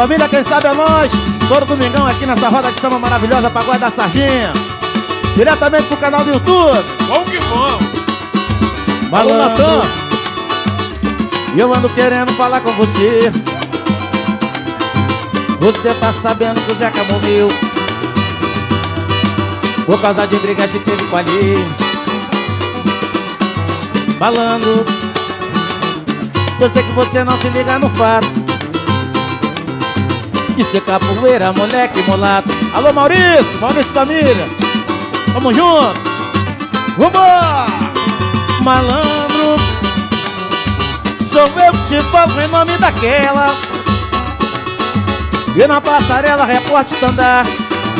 Família, quem sabe é nós. Todo domingão aqui nessa roda de samba maravilhosa, Pagode da Sardinha. Diretamente pro canal do YouTube. Bom que bom. Alô, Natan. E eu ando querendo falar com você. Você tá sabendo que o Zeca morreu por causa de brigas que teve com a alheio. Falando, eu sei que você não se liga no fato de ser capoeira, moleque mulato. Alô, Maurício, Maurício família, tamo junto. Vambora! Malandro, sou eu que te falo em nome daquela. E na passarela, repórter estandarte.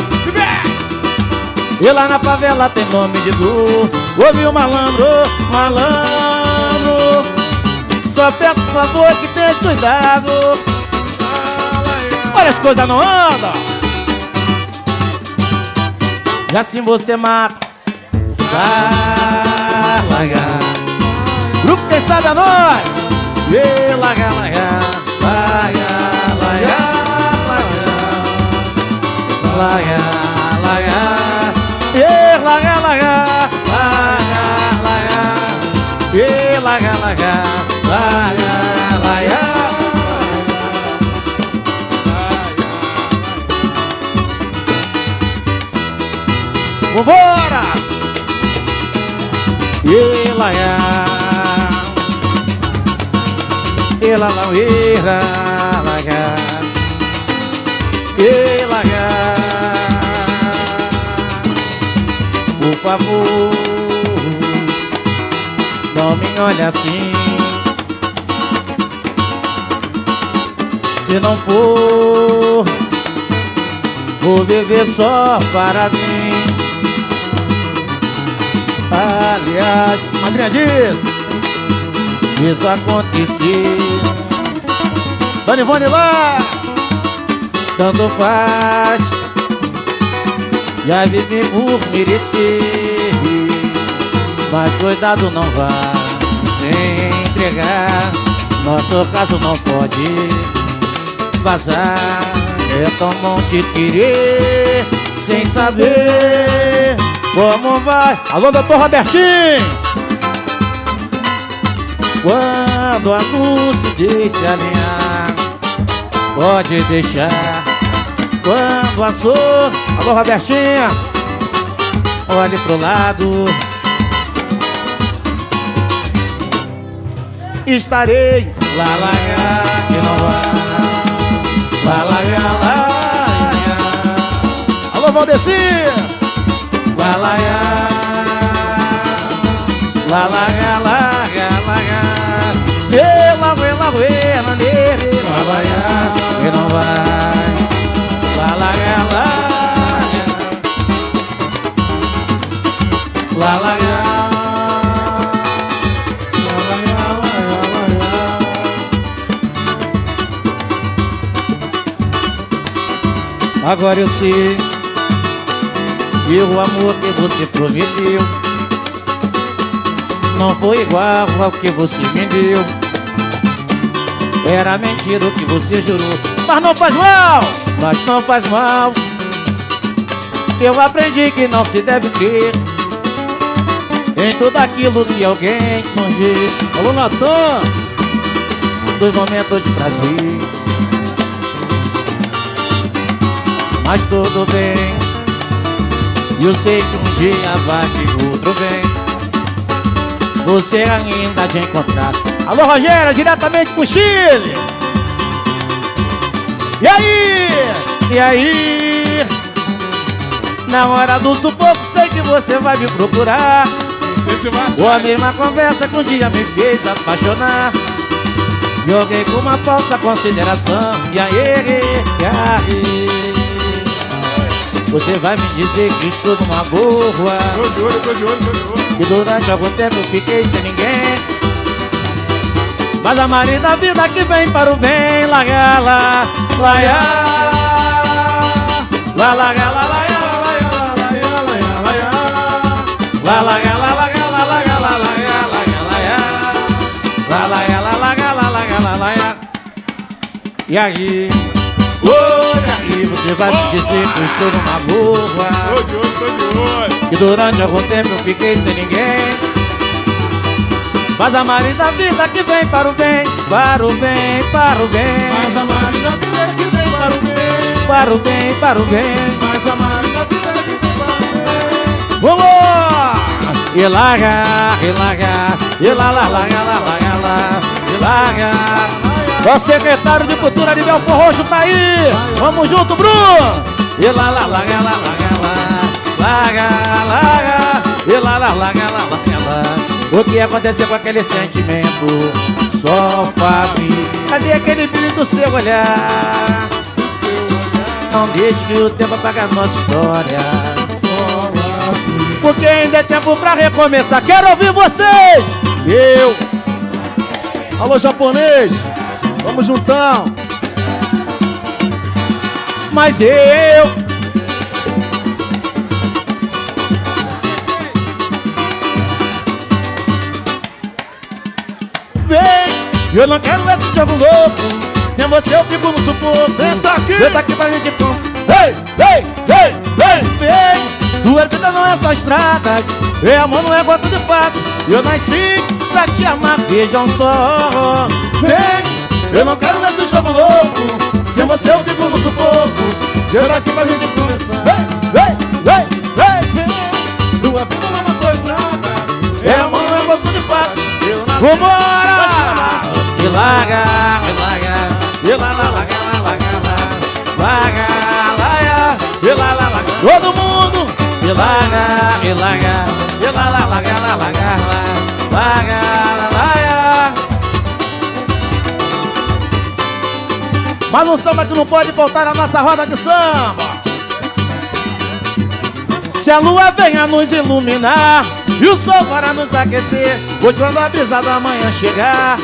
E lá na favela tem nome de dor. Ouve o malandro, malandro, só peço por favor que tenha cuidado. Olha, as coisas não andam. E assim você mata. Vai largar. Grupo quem sabe é nós. E largar, largar. Largar, largar, largar. Largar, largar. E largar, largar. Largar, largar. E largar, largar. Largar, largar. Vambora! E largar. E largar, largar. E largar. Por favor, não me olhe assim. Se não for, vou viver só para mim. Aliás, Madrinha diz, isso aconteceu. Dona Ivone lá, tanto faz. Já vivi por merecer, mas cuidado, não vá se entregar. Nosso caso não pode vazar. É tão bom te querer sem saber como vai. Alô, doutor Robertinho. Quando a luz se deixa alinhar, pode deixar. Quando a sor... Alô, Robertinha, olhe pro lado. Estarei lá, largar, que não vai. Lá, largar, largar. Alô, Valdecir. Lá, largar. Lá, largar, largar, largar. E lá, vai, lá, vai, lá, nele. Lá, largar, que não vai. Lá, largar, largar. Lá, largar. Agora eu sei que o amor que você prometeu não foi igual ao que você me deu. Era mentira o que você jurou. Mas não faz mal, mas não faz mal. Eu aprendi que não se deve crer em tudo aquilo que alguém nos diz. Alô, Natan. Dos momentos de prazer, mas tudo bem. Eu sei que um dia vai que outro vem. Você ainda de encontrar. Alô, Rogério, diretamente pro Chile. E aí? E aí? Na hora do sufoco sei que você vai me procurar. Ou a mesma conversa que um dia me fez apaixonar. Joguei com uma falsa consideração. E aí? E aí? Você vai me dizer que estou numa boa. Tô de olho, tô de olho, tô de olho. Que durante algum tempo eu fiquei sem ninguém. Mas a Maria da vida que vem para o bem. Larga, lá, laia. Lá, larga, lá, laia, laia, laia, laia, laia. Lá, larga, lá, larga, lá, larga, lá, laia, laia, laia. Lá, laia, lá, larga, lá, larga, lá, laia. E aí? Olha aí, você vai me dizer que eu estou numa boa. Tô de olho, tô de olho. Que durante algum tempo eu fiquei sem ninguém. Mas a Maris da vida que vem para o bem, para o bem, para o bem. Mas a Maris da vida que vem para o bem, para o bem, para o bem. mas a Maris da vida que vem para o bem. Vamos! E larga, e larga, e lá, lá, larga, lá, larga, lá, e larga. O secretário de Cultura de Belfor Roxo tá aí! Vamos junto, Bruno! E lá, lá, larga, lá, larga, lá, larga, larga, e lá, lá, larga, lá, larga, lá. O que aconteceu com aquele sentimento? Só família. Cadê aquele brilho do seu olhar? Não deixe que o tempo apague a nossa história. Só assim. Porque ainda é tempo pra recomeçar. Quero ouvir vocês! Eu! Alô, japonês! Vamos juntão! Mas eu! Vem! Eu não quero esse jogo louco. Sem você eu fico no sufoco. Senta aqui! Senta aqui pra gente pôr. Ei, ei, ei, ei, vem! Tua vida não é só estradas. Meu amor não é gota de fato. Eu nasci pra te amar, vejam só. Vem! Eu não quero esse jogo louco. Sem você eu fico no sufoco. Senta aqui pra gente começar. Ei, ei, ei, ei, tua vida não é só estrada. Meu amor não é gota de fato. Eu nasci. Vambora! E larga, e larga, e lá, lá, larga, lá, larga, lá, larga, larga, e lá, lá, larga, todo mundo, e larga, e larga, e lá, lá, larga, lá, larga, lá, larga, larga. Mas no samba que não pode faltar a nossa roda de samba. Se a lua vem a nos iluminar e o sol para nos aquecer, pois quando a brisa da manhã chegar,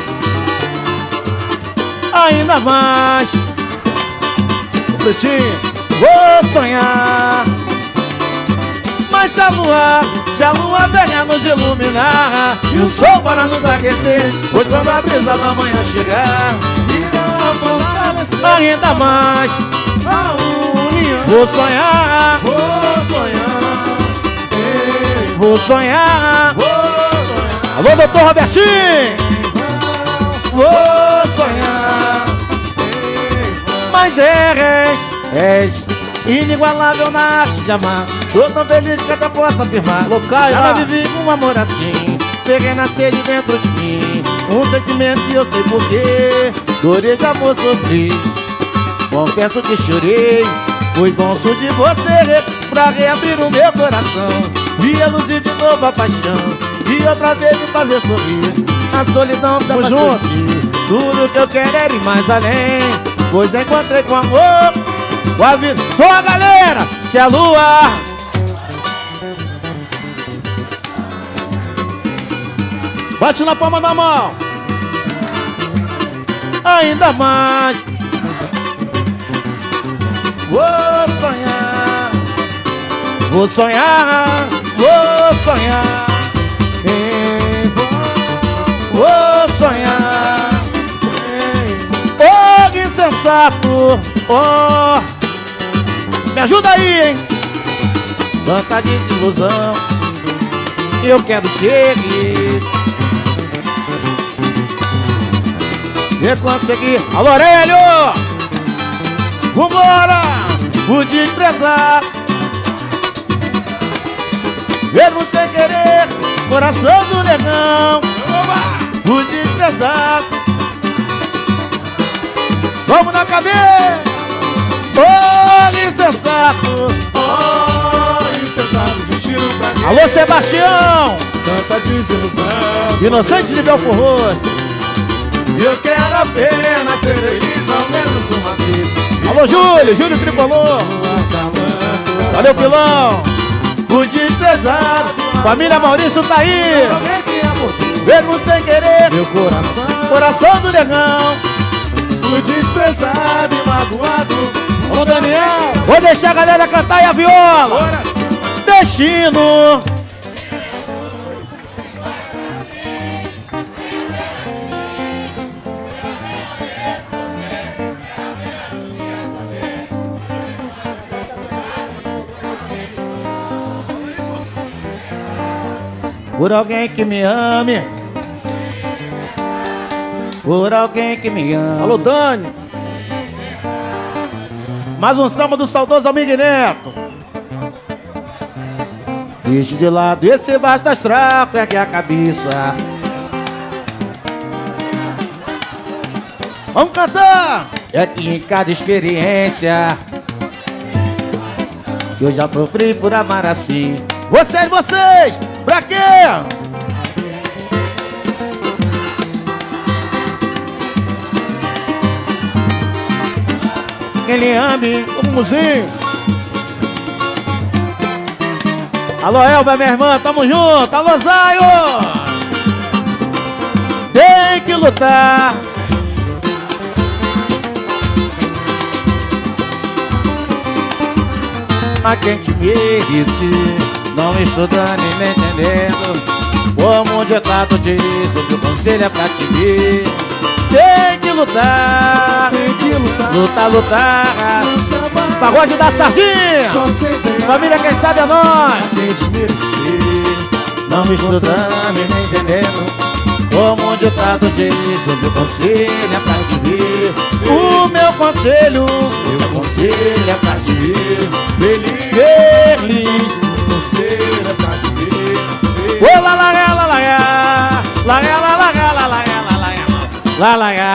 ainda mais Pretinho! vou sonhar. Mas se a lua vem a nos iluminar e o sol para nos aquecer, pois quando a brisa da manhã chegar, Irá fortalecer ainda mais a união. vou sonhar, Vou sonhar, ei, vou sonhar. vou sonhar. Alô, doutor Robertinho, vou sonhar. Mas és inigualável na arte de amar. Sou tão feliz que até posso afirmar. Locais, já lá. vivi um amor assim. Peguei na sede dentro de mim. Um sentimento que eu sei porquê. Dores de amor sofri. Confesso que chorei. Foi bom surgir você pra reabrir o meu coração e reluzir de novo a paixão e outra vez me fazer sorrir. A solidão tá mais junto. curtir. Tudo que eu quero é ir mais além, pois encontrei com amor com a vida. Só a galera, se a lua Bate na palma da mão! ainda mais vou sonhar, vou sonhar, vou sonhar, vou sonhar. Oh, que insensato, oh, me ajuda aí, hein? Tanta desilusão, eu quero seguir e conseguir. Alô, Aurélio! Vambora! O desprezar, mesmo sem querer, coração do negão. O desprezar, vamos na cabeça! Oh, insensato! Oh, insensato de tiro pra quê? Alô, Sebastião! Tanta desilusão. Inocente de Belfor Roxo. Eu quero apenas ser feliz ao menos uma vez. Alô, Júlio Tricolor. Valeu, Pilão. O desprezado, família Maurício tá aí. Mesmo sem querer, Meu coração, coração do negão. o desprezado e magoado. Ô, Daniel! Vou deixar a galera cantar e a viola. Coração. Destino. por alguém que me ame, por alguém que me ama. Alô, Dani. Mais um samba do saudoso Amigo Neto. Deixe de lado esse basta astral, ergue a cabeça. Vamos cantar! É que em cada experiência que eu já sofri por amar assim. Vocês, pra quê? Que ele ame. Vamos, Alô, Elba, minha irmã, tamo junto. Alô, Zaio. Tem que lutar. Mas quem te disse, não estudando e nem entendendo, como o ditado diz, o meu conselho é pra te ver. Tem que lutar, lutar. Pagode da Sardinha, família quem sabe é nós. Não estudando e nem entendendo, como o ditado diz, o meu conselho é pra te ver. O meu conselho é pra te ver feliz. O conselho é pra te ver. Ô lá lá lá lá lá lá lá lá lá lá lá lá lá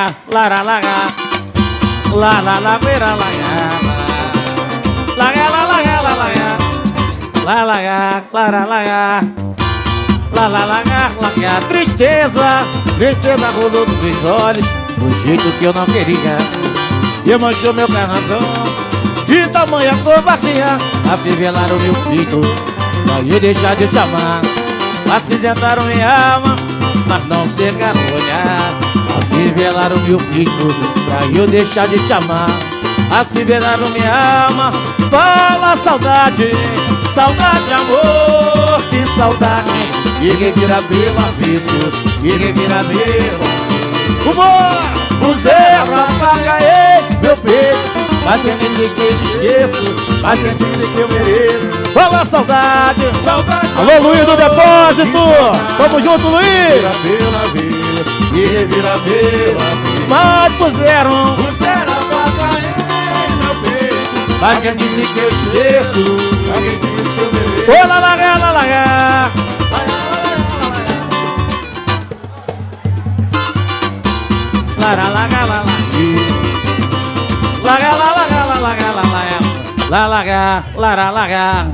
lá. Tristeza rolou dos meus olhos do jeito que eu não queria. E manchou meu carnaval de tamanha covardia. Afivelaram meu peito pra eu deixar de chamar. Acidentaram minha alma, mas não chegaram a olhar. Afivelaram meu peito pra eu deixar de chamar. Asseveraram minha alma, fala saudade, saudade, amor, que saudade. E revirabelos vícios, e revirabelos. O zero apaguei meu peito, mas quem disse que eu te esqueço, mas quem disse que eu mereço. Fala saudade, saudade. Alô, Luiz do Depósito, tamo junto, Luiz. E revirabelos, mas puseram mas quem disse que eu esqueço, mas quem disse que eu mereço. Ô lá lá lá lá lá. La la la la la la la la la la la la la.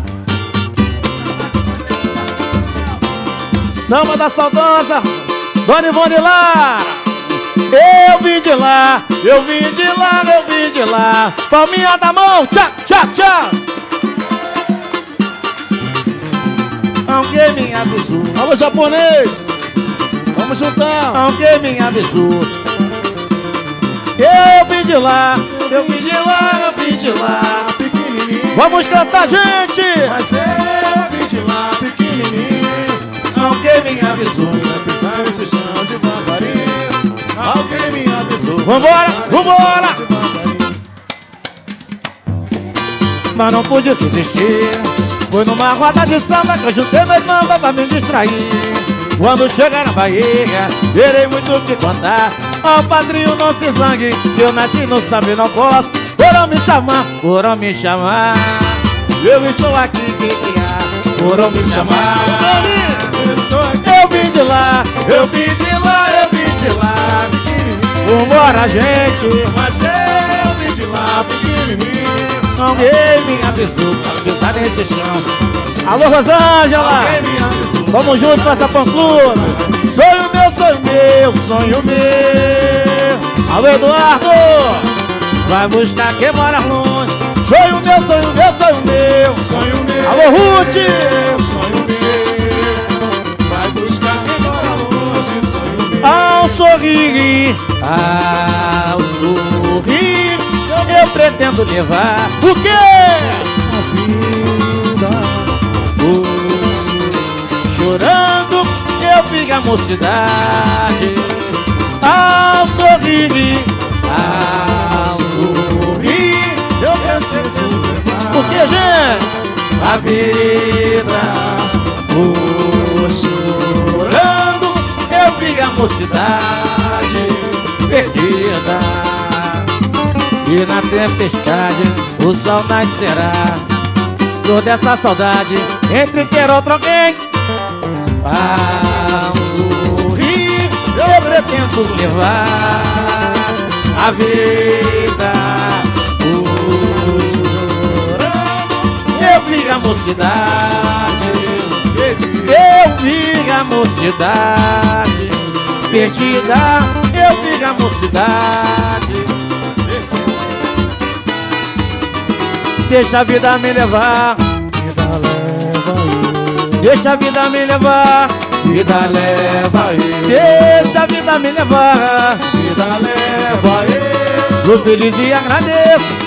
Samba da saudosa Dona Ivone Lara. Eu vim de lá, eu vim de lá, eu vim de lá. Palminha da mão, tchá, tchá, tchá. Alguém me avisou. Alô, japonês. Vamos juntar. Alguém me avisou. Eu vim de lá, eu vim de lá, eu vim de lá. Pequenininho, vamos cantar, gente. mas eu vim de lá, pequenininho. Alguém me avisou. Vai pisar nesse chão devagarinho. Alguém me avisou. Vambora, vambora. Mas não pude desistir. Foi numa roda de samba que eu juntei meus mamba pra me distrair. Quando chegar na Bahia, terei muito o que contar. Ó, padrinho, não se zangue, que eu nasci no samba e não posso. Foram me chamar, foram me chamar. Eu estou aqui, foram me chamar. Eu vim de lá, eu vim de lá, eu vim de lá. Vambora, gente. Mas eu vim de lá, pequenininho. Alguém me avisou pra pisar nesse chão. Alô, Rosângela. Alguém me avisou. Vamos junto pra essa fã-clube. Sonho meu, sonho meu, sonho meu. Alô, Eduardo. Vai buscar quem mora longe. Sonho meu, sonho meu, sonho meu. Sonho meu. Alô, Ruth. Sonho meu. Vai buscar quem mora longe. Sonho meu. Ao sorrir, ao sorrir, eu pretendo levar o quê? A vida. Chorando, eu fico a mocidade. Ao sorrir, eu preciso levar. porque, gente, A vida, o choro. mocidade perdida. E na tempestade o sol nascerá. Dor dessa saudade entre ter outro alguém. Para sorrir eu preciso levar a vida. Eu vi a mocidade, eu vi a mocidade perdida, eu vi a mocidade. Deixa a vida me levar, vida leva eu. Deixa a vida me levar, vida leva eu. Deixa a vida me levar, vida leva eu. Tô feliz e agradeço.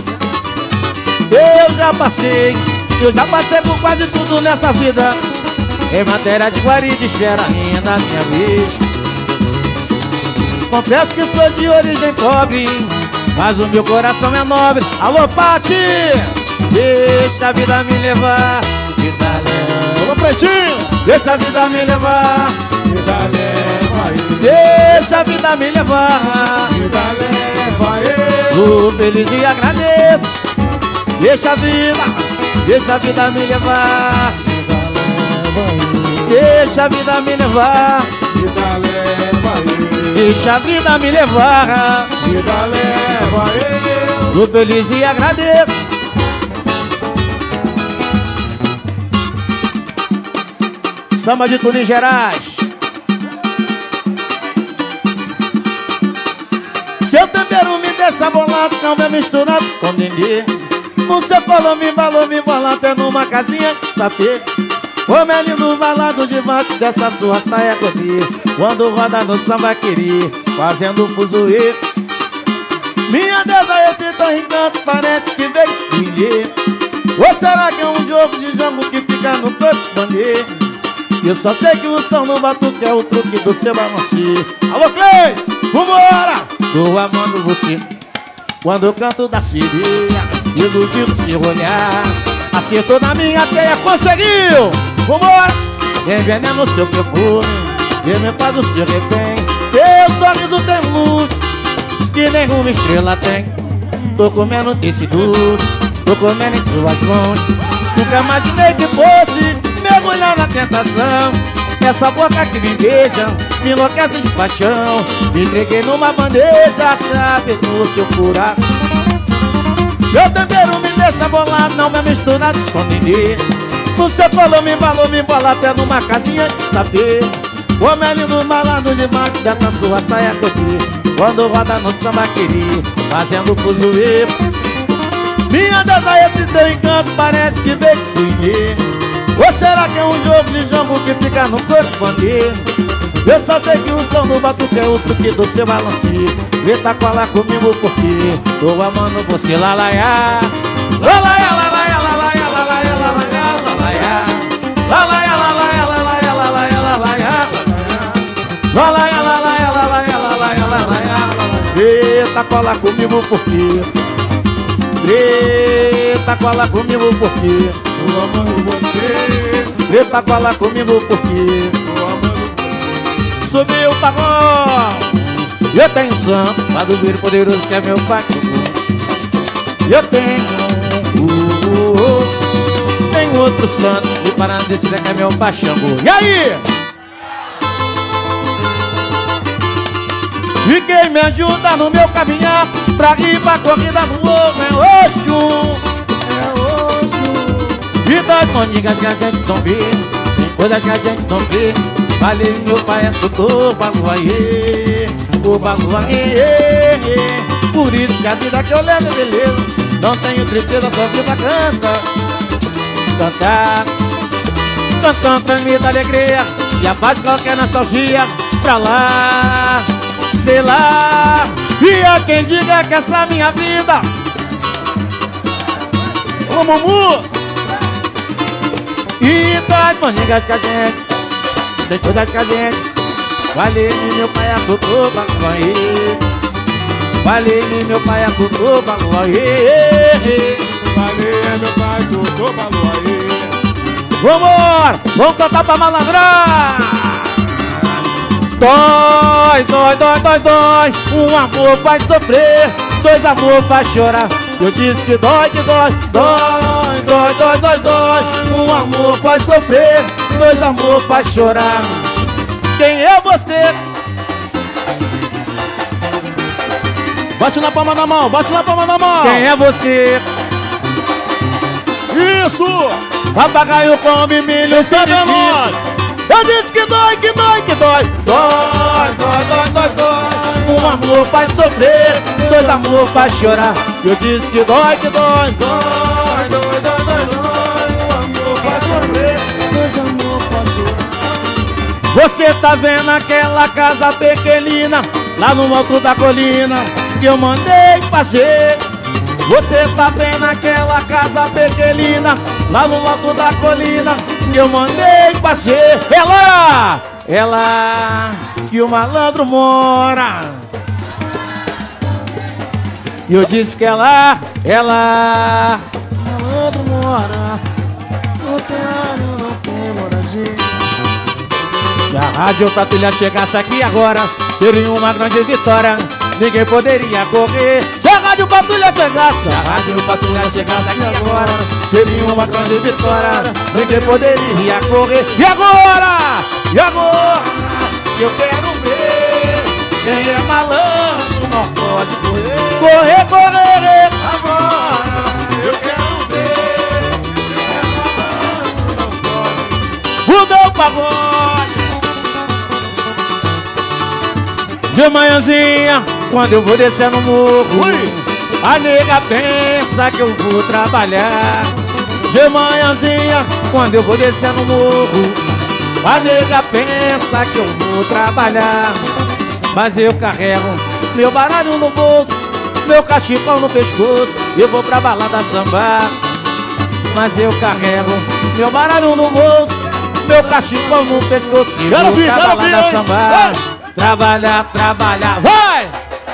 Eu já passei por quase tudo nessa vida. Em matéria de guarida, espera ainda a minha vez. Confesso que sou de origem pobre, mas o meu coração é nobre. Alô, Pati! Deixa a vida me levar, vida leva. Alô, Pretinho! Deixa a vida me levar, Vida leva eu. deixa a vida me levar. Vida leva eu. Tô feliz e agradeço. Deixa a vida me levar. Deixa a vida me levar. Vida leva eu. Deixa a vida me levar. Vida leva eu. Tô feliz e agradeço. Samba de Turim Gerais. Seu tempero me deixa bolado, não me misturado com ninguém. Você falou, me balou até numa casinha de sapê. Como é lindo o balado debaixo dessa sua saia codê. Quando roda no samba querer, fazendo fuzuê. Minha deusa, esse teu encanto parece que veio brilhar. Ou será que é um jogo de jogo que fica no corpo bandeira? Eu só sei que o som no batuque é o truque do seu balancê. Alô, Cleis, vambora! Tô amando você quando eu canto da sereia e duvido seu olhar. Acertou na minha teia, conseguiu! Vambora! Envenena o seu perfume, eu me faz o seu refém. Teu sorriso tem luz que nenhuma estrela tem. Tô comendo desse doce, tô comendo em suas mãos. Nunca imaginei que fosse mergulhar na tentação. Essa boca que me beija me enlouquece de paixão. Me entreguei numa bandeja, a chave do seu furado. Meu tempero me deixa bolado, não me misturado com ninguém. Você falou, me embalou até numa casinha de saber. Como é lindo balado debaixo dessa sua saia codê. Quando roda no samba querer, fazendo fuzuê. Minha deusa, esse seu encanto parece que veio do. Ou será que é um jogo de jogo que fica no corpo bandeira? Eu só sei que o som do batuque é o truque do seu balancê. Vem tá colar comigo porque tô amando você, lalaiá. Lalaiá, lalaiá, lalaiá, lalaiá, lalaiá, lalaiá. Lalaiá, lalaiá, lalaiá, lalaiá, lalaiá. Lalaiá, lalaiá, lalaiá, lalaiá, lalaiá. Vem tá colar comigo porque Preta, cola comigo porque Tô amando você. Preta, cola comigo porque Tô amando você. subiu o pagode. Eu tenho santo, padroeiro poderoso que é meu pai. Eu tenho tenho outro santo de Paranadecida que é meu pai Xangô. E aí? E quem me ajuda no meu caminhar pra ir pra corrida do ouro é Oxum. É hoje. E das mandingas que a gente não vê, tem coisas que a gente não vê. Valeu, meu pai é doutor, baluaiê, o baluaiê. Por isso que a vida que eu levo é beleza. Não tenho tristeza, só vida canta. Cantar, cantando pra mim da alegria e abate qualquer nostalgia pra lá, sei lá. E há quem diga que essa minha vida, ô Mumu, e das mandingas que a gente, tem coisas que a gente, valeu-me meu pai é doutor, baluaiê. Valeu-me meu pai é doutor, baluaiê. Valeu, meu pai, doutor Baluaê. Vambora, vamos cantar pra malandrar. Dói, dói, dói, dói, dói. Um amor faz sofrer, dois amor faz chorar. Eu disse que dói, dói, dói, dói, dói, dói. Um amor faz sofrer, dois amor faz chorar. Quem é você? Bate na palma da mão, bate na palma da mão. Quem é você? Isso! Papagaio come milho, sabe a nós. Eu disse que dói, que dói, que dói. Dói, dói, dói, dói, dói. Um amor faz sofrer, dois amor faz chorar. Eu disse que dói, que dói. Dói, dói, dói, dói, dói. Um amor faz sofrer, dois amor faz chorar. Você tá vendo aquela casa pequenina lá no alto da colina que eu mandei fazer? Você tá vendo aquela casa pequenina lá no alto da colina que eu mandei fazer? Ela que o malandro mora. E eu disse que ela Malandro mora, não tem moradia. Se a Rádio Patrulha chegasse aqui agora, seria uma grande vitória. Ninguém poderia correr. Se a Rádio Patrulha chegasse, se a Rádio Patrulha chegasse aqui agora, seria uma grande vitória. Ninguém poderia correr. E agora? E agora? Eu quero ver quem é malandro, não pode correr. Correr, correr. Agora eu quero ver quem é malandro, não pode. Mudou o pagode. De manhãzinha, quando eu vou descer no morro, a nega pensa que eu vou trabalhar. De manhãzinha, quando eu vou descer no morro, a nega pensa que eu vou trabalhar. Mas eu carrego meu baralho no bolso, meu cachecol no pescoço, eu vou pra balada sambar. Mas eu carrego meu baralho no bolso, meu cachecol no pescoço, eu vou pra balada sambar. Trabalhar, trabalhar, vai!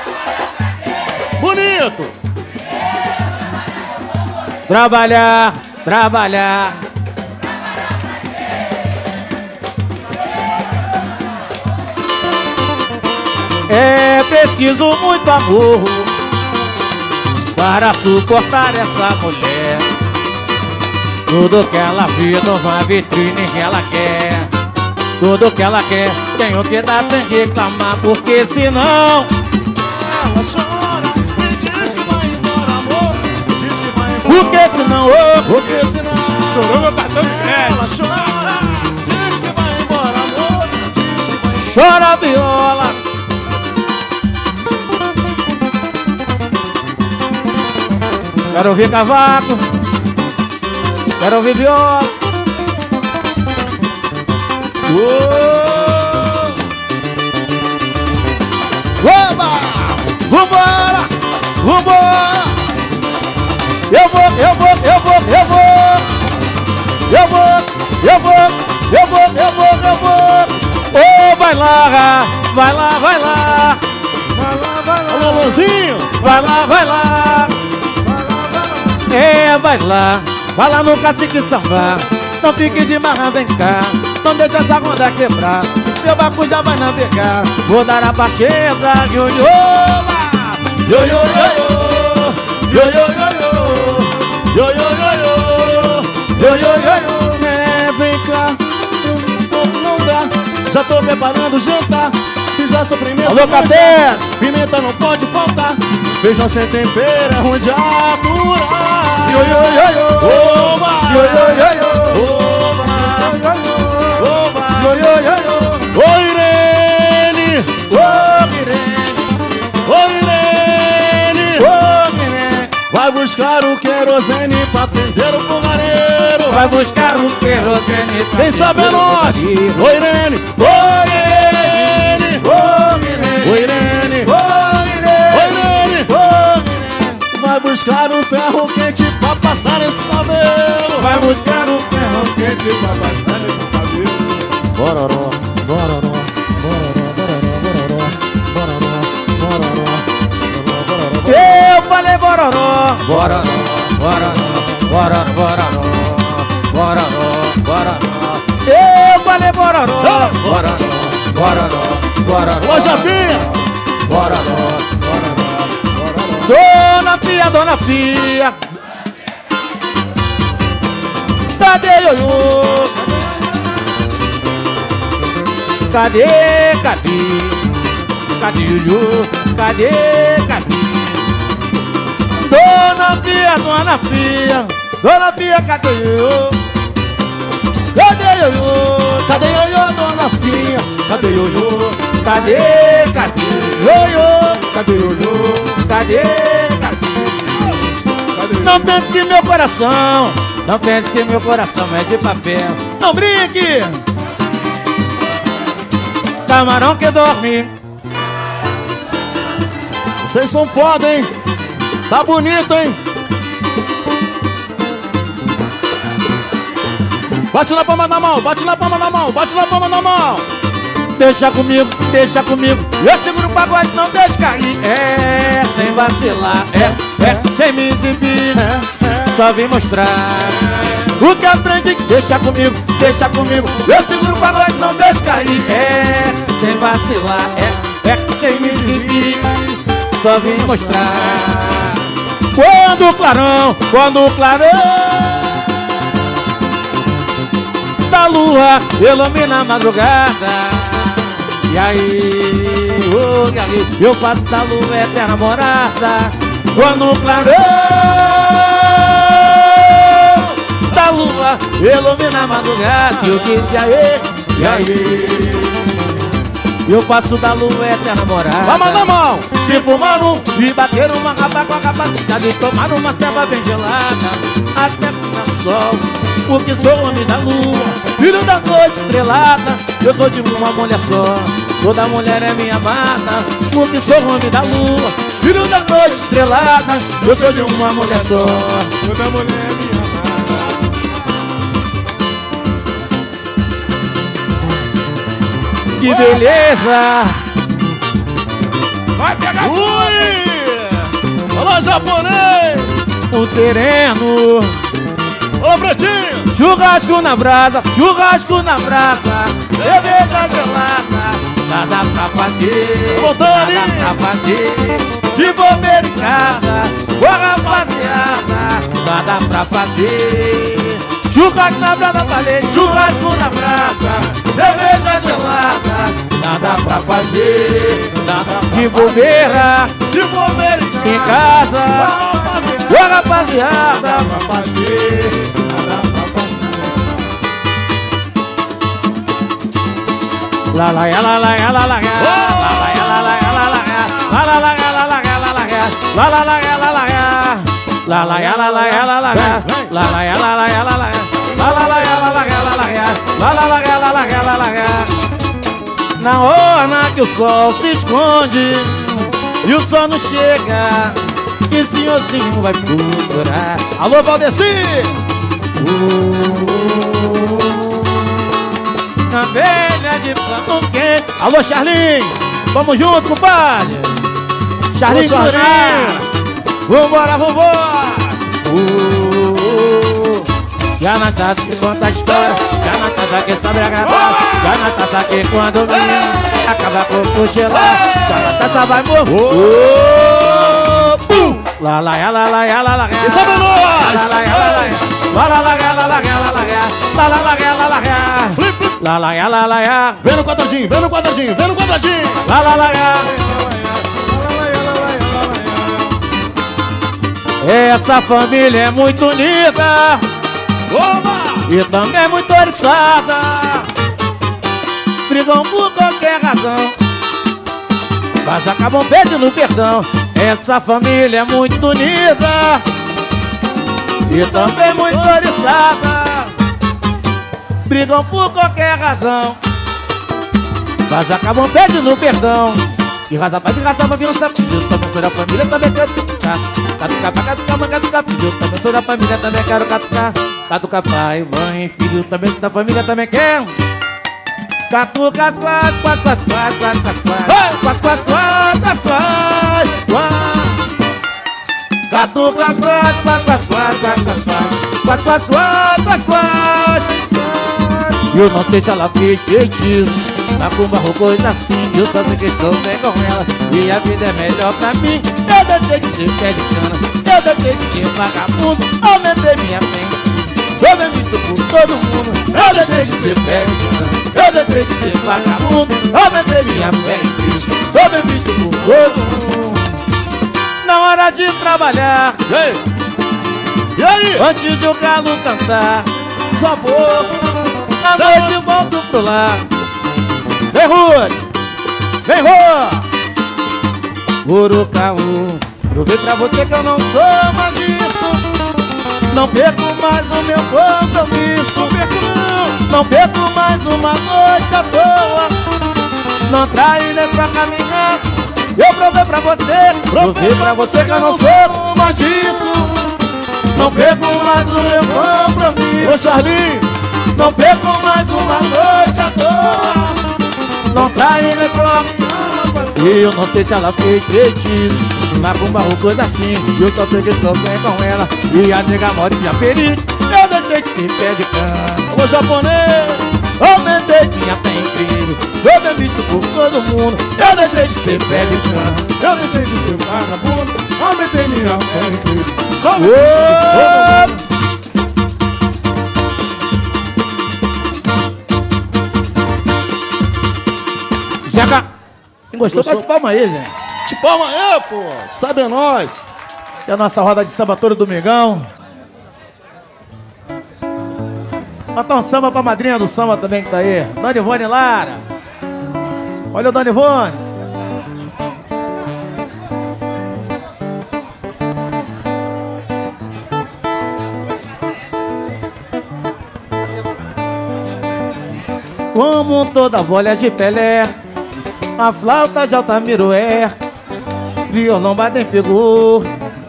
Bonito! Trabalhar, trabalhar. É preciso muito amor para suportar essa mulher. Tudo que ela vê numa vitrine que ela quer, tudo que ela quer, tenho que dar sem reclamar, porque senão Ela chora e diz que vai embora, amor. Diz que vai embora. porque senão, Porque senão estourou meu cartão de crédito. ela chora, diz que vai embora, amor. Diz que vai Chora a viola. Quero ouvir cavaco, quero ouvir viola. Oba! Vambora! Vambora! Eu vou! Oh, vai lá! Vai lá! Vai lá, Luanzinho! Vai lá! É, vai lá no cacique sambar. Não fique de marra, vem cá. Não deixa essa onda quebrar. Meu barco já vai navegar. Vou dar a partida. Ioioba! É, vem cá, não dá. Já tô preparando o jantar. Fiz a sobremesa. Alô, Capé! Pimenta não pode faltar. Feijão sem tempero é ruim de aturar. Oba! Ô Irene! Vai buscar o querosene pra prender o fogareiro. Vai buscar o querosene. Quem sabe é nós! Ô Irene! Vai buscar um ferro quente pra passar nesse cabelo. Vai buscar um ferro quente pra passar nesse cabelo. Bororó, bororó, bororó, bororó, bororó, bororó, bororó. Eu falei bororó, bororó, bororó, bororó. Eu falei bororó, bororó. Bororó. Ô, Japinha! Bororó. Dona Fia, Dona Fia. Cadê Ioiô? Cadê, cadê? Cadê Ioiô? Cadê, cadê? Dona Fia, Dona Fia. Dona Fia, cadê Ioiô? Cadê Ioiô? Cadê Ioiô, Dona Fia? Cadê Ioiô? Cadê, cadê Ioiô? Cadê Ioiô? Cadê, cadê? Não pense que meu coração, não pense que meu coração é de papel. Não brinque! Camarão que dorme. Vocês são foda, hein? Tá bonito, hein? Bate na palma da mão, bate na palma da mão, bate na palma da mão. Deixa comigo, eu seguro o pagode, não deixa cair. É, sem vacilar, sem me exibir, só vim mostrar o que aprendi. Deixa comigo, eu seguro o pagode, não deixa cair. É, sem vacilar, sem me exibir, só vim mostrar. Quando o clarão da lua ilumina a madrugada, e aí, oh, e aí, eu faço da lua eterna morada. Quando o clarão da lua ilumina a madrugada, eu disse aí, e aí, eu faço da lua eterna morada. Vamos na mão! Se fumando e bater uma raba com a capacidade de tomar uma ceva bem gelada, até ficar no sol, porque sou homem da lua, filho da noite estrelada. Eu sou de uma mulher só, toda mulher é minha amada, porque sou homem da lua, filho da noite estrelada. Eu sou de uma mulher só, Toda mulher é minha amada. que beleza. Vai pegar. Ui! Alô, japonês! O sereno, Ô, Pretinho! churrasco na brasa, cerveja gelada, nada pra fazer, Ô, Dani! nada pra fazer, de bobeira em casa, ô rapaziada, nada pra fazer. Churrasco na brasa, falei, churrasco na brasa, cerveja gelada, nada pra fazer, nada de bobeira em casa, ô rapaziada, Pra fazer, nada pra fazer. la la ya la la ya la la ya la la ya la la ya la la ya la la la ya la la ya la la ya la la la ya la la ya la la ya la la ya la la ya la la ya la la ya la la ya la la la ya la la ya la la ya la la la ya la la ya la la ya. Na hora que o sol se esconde e o sol não chega, que senhorzinho vai procurar. Alô, Valdeci! Na velha de plano quente. Alô, Charlinho! Vamos junto, compadre! Charlinho Turim! Vambora, vambora! Já na taça que conta a história, já na taça que sabe agradar, já na taça que quando o menino acaba por cochilar, já na taça vai morrer. Lá lá ya lá lá ya lá lá ya. E sabe nós! Lá lá ya lá lá ya. Lá lá lá ya lá lá ya lá lá ya. Lá lá lá ya lá lá ya. Lá lá ya lá lá ya. Vem no quadradinho, vem no quadradinho, vem no quadradinho! Lá lá lá ya. Essa família é muito unida e também muito oriçada. Brigam por qualquer razão, mas acabam pedindo perdão. Essa família é muito unida e também muito oriçada. Brigam por qualquer razão, mas acabam pedindo perdão. E raça pai, raça mãe, não sabe. Deus também sou da família, também quero catucar. Catucar pra catucar, mãe, catucar. Filho, também sou da família, também quero catucar. Catucar pai, mãe, filho, também sou da família, também quero catucar as quatro, quatro, quatro, quatro, quatro, quatro, quatro, quatro, quatro, catucar as quatro, quatro, quatro, quatro, quatro, quatro, quatro, quatro. Eu não sei se ela fez feitiço, macumba ou coisa assim. Eu só sei que estou bem com ela e a vida é melhor pra mim. Eu deixei de ser pé de cana, eu deixei de ser vagabundo, aumentei minha pena, sou bem visto por todo mundo. Eu deixei de ser pé de cana, eu deixei de ser vagabundo, aumentei minha pena, sou bem visto por todo mundo. Na hora de trabalhar, e aí? antes de o galo cantar, Sabor. à noite volto pro lar. Vem Ruth, vem Rô, Urucaú. Provei pra você que eu não sou mais disso. Não perco mais o meu compromisso. Não perco mais uma noite à toa. Não trai nem pra caminhar. Eu provei pra você que eu não sou mais disso. Não perco mais o meu compromisso. Ô Charlinho, não perco mais uma noite à toa. Não sai nem pra caminhar. Eu não sei se ela fez feitiço, macumba ou coisa assim. Eu só sei que estou bem com ela e a nega mora de aperi. Eu deixei de ser pé de cana, ô japonês. aumentei minha pé incrível, eu bem visto por todo mundo. Eu deixei de ser pé de cana, Eu deixei de ser vagabundo, aumentei minha fé em Cristo. Só Zeca, quem gostou, bate palma aí, gente. De palma aí, pô. Sabe é nós. Essa é a nossa roda de samba todo domingão. Botar um samba pra madrinha do samba também que tá aí, Dona Ivone Lara. Olha o Dona Ivone. Como toda volha de Pelé, a flauta de Altamiroé, violão Baden pegou,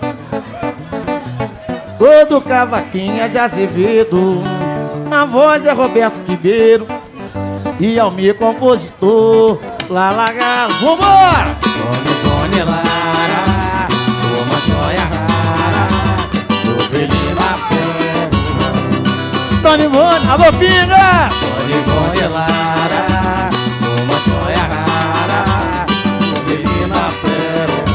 todo cavaquinho é de Azevedo, a voz é Roberto Ribeiro e Almir compositor. Lá, lá, lá, vambora! Dona Lara, uma joia rara, ovelhinha pérola. Dona Ivone, alô, pinga! Dona Ivone Lara, uma joia rara, ovelhinha pérola.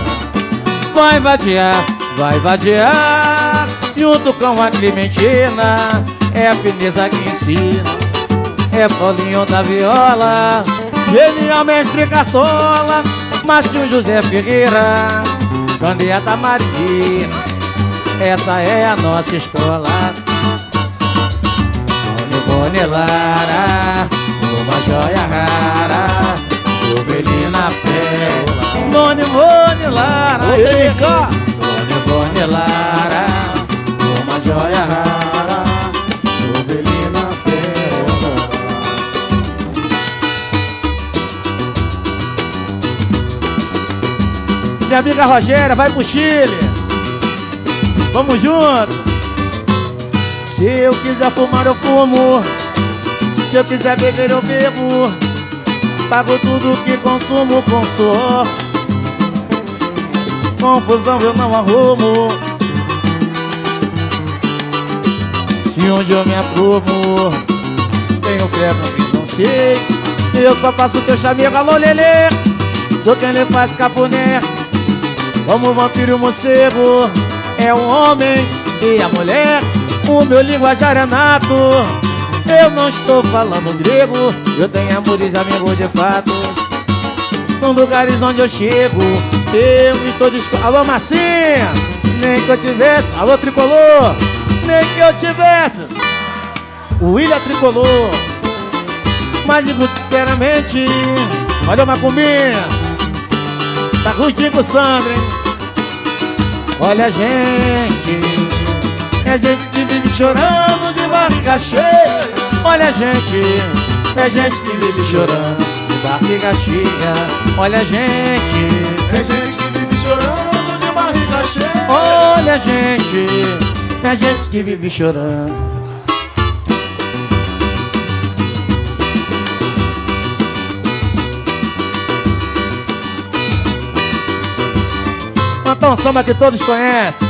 Vai vadiar, junto com a Clementina, é a fineza que ensina, é Paulinho da viola, genial mestre Cartola, Márcio José Ferreira, Candiata Marina, essa é a nossa escola. Dona Ivone Lara, uma joia rara, juvelina pérola. Dona Ivone Lara, Dona Ivone Lara, uma joia rara, juvelina pérola. Minha amiga Rogéria vai pro Chile. Vamos junto. Se eu quiser fumar eu fumo, se eu quiser beber eu bebo, pago tudo que consumo com suor. Confusão eu não arrumo, se onde eu me aprumo, tenho fé pra mim, não sei. Eu só faço teu chamego, alô lelê, sou quem lhe faz cafuné. Como o vampiro e o morcego, é o homem e a mulher, o meu linguajar é nato. Eu não estou falando grego, eu tenho amores e amigos de fato. Nos lugares onde eu chego, eu estou disposto. Alô Marcinha, nem que eu tivesse. Alô Tricolor, nem que eu tivesse o William Tricolor. Mas digo sinceramente, olha o Macumbinha, tá curtindo com o Sandro, hein? Olha a gente, é gente que vive chorando de barriga cheia. Olha a gente, é gente que vive chorando de barriga cheia. Olha a gente, é gente que vive chorando de barriga cheia. olha a gente, é gente que vive chorando. Cantar um samba que todos conhecem.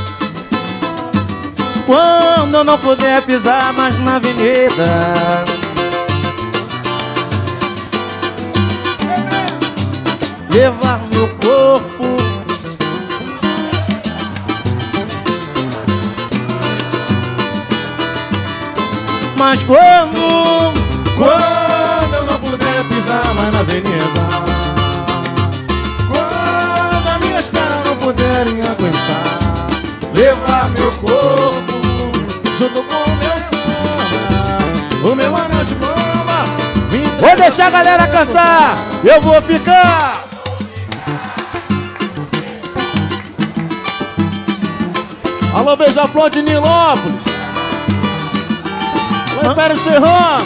Quando eu não puder pisar mais na avenida, levar meu corpo. Mas quando eu não puder pisar mais na avenida, quando as minhas pernas não puderem aguentar, levar meu corpo junto com o meu samba, o meu anel de bomba. Vou deixar a galera cantar, eu vou ficar. Alô, Beija-Flor de Nilópolis. Alô, Império Serrano.